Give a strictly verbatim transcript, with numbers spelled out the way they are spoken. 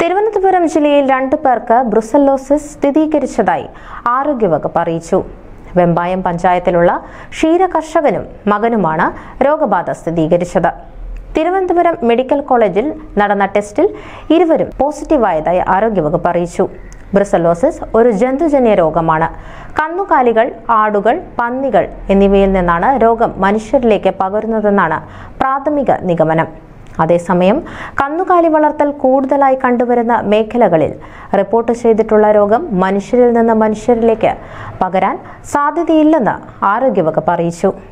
തിരുവനന്തപുരം ജില്ലയിൽ രണ്ടു പേർക്ക് ബ്രുസല്ലോസിസ് സ്ഥിരീകരിച്ചതായി ആരോഗ്യവകുപ്പ് അറിയിച്ചു. വെമ്പായം പഞ്ചായത്തിലുള്ള ക്ഷീര കർഷകനും മകനുമാണ് രോഗബാധ സ്ഥിരീകരിച്ചത്. തിരുവനന്തപുരം മെഡിക്കൽ കോളേജിൽ നടന്ന ടെസ്റ്റിൽ ഇരുവരും പോസിറ്റീവായതായി ആരോഗ്യവകുപ്പ് അറിയിച്ചു. ബ്രുസല്ലോസിസ് ഒരു ജന്തുജന്യ രോഗമാണ്. കന്നുകാലികൾ, ആടുകൾ, പന്നികൾ എന്നിവയിൽ നിന്നാണ് രോഗം മനുഷ്യരിലേക്ക് പകരുന്നതെന്നാണ് പ്രാഥമിക നിഗമനം. അതേസമയം കന്നുകാലി വളർത്തൽ കൂടുതലായി കണ്ടുവരുന്ന മേഖലകളിൽ റിപ്പോർട്ട് ചെയ്തിട്ടുള്ള രോഗം മനുഷ്യരിൽ നിന്ന് മനുഷ്യരിലേക്ക് പകരാൻ സാധ്യതയില്ലെന്ന് ആരോഗ്യവകുപ്പ് അറിയിച്ചു.